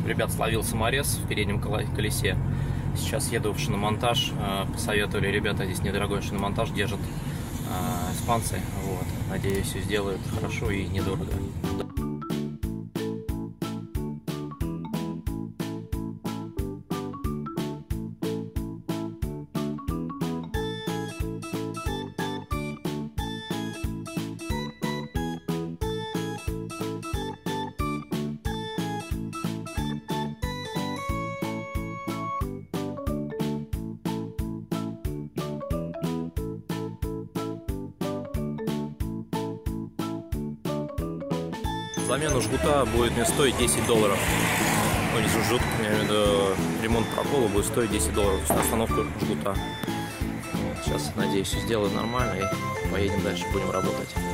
ребят, словил саморез в переднем колесе. Сейчас еду в шиномонтаж. Посоветовали ребята, здесь недорогой шиномонтаж, держат испанцы. Вот. Надеюсь, все сделают хорошо и недорого. Замена жгута будет мне стоить $10. Ну, не жгут, я имею в виду, ремонт прокола будет стоить $10. То есть на остановку жгута. Вот, сейчас, надеюсь, все сделаю нормально и поедем дальше, будем работать.